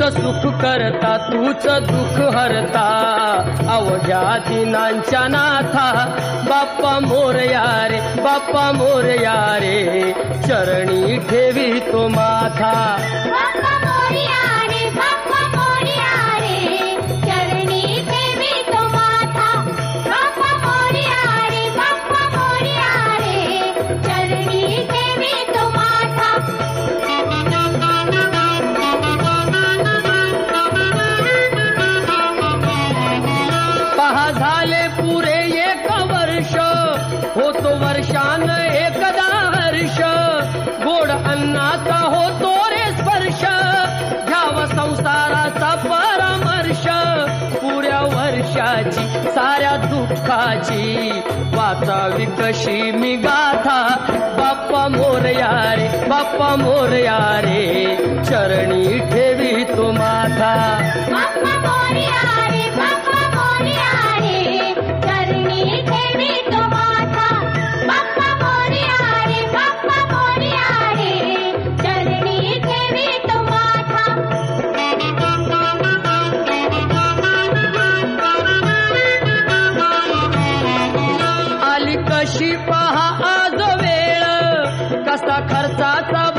सुख करता तूच दुःख हरता अवघ्या दिनांच्या नाथा बाप्पा मोरया रे बाप्पा मोरया रे चरणी ठेवी तो माथा बाप्पा मोरया रे बाप्पा मोरया रे चरणी ठेवी तो माथा बाप्पा मोरया रे बाप्पा मोरया रे चरणी ठेवी तो माथा पहा झाले पुरे एक वर्ष होतो वर्षान एकदा हर्ष गोड अन्नाचा होतो रे स्पर्श घ्यावा संसाराचा परामर्श पुऱ्या वर्षाची साऱ्या दुःखाची वाचावी कशी मी गाथा बाप्पा मोरया रे बाप्पा मोरया रे चरणी ठेवी तो माथा बाप्पा मोरया रे बाप्पा मोरया रे चरणी ठेवी तो माथा बाप्पा मोरया रे बाप्पा मोरया रे चरणी ठेवी तो माथा आली कशी पहा आज वेळ कसा खर्चाचा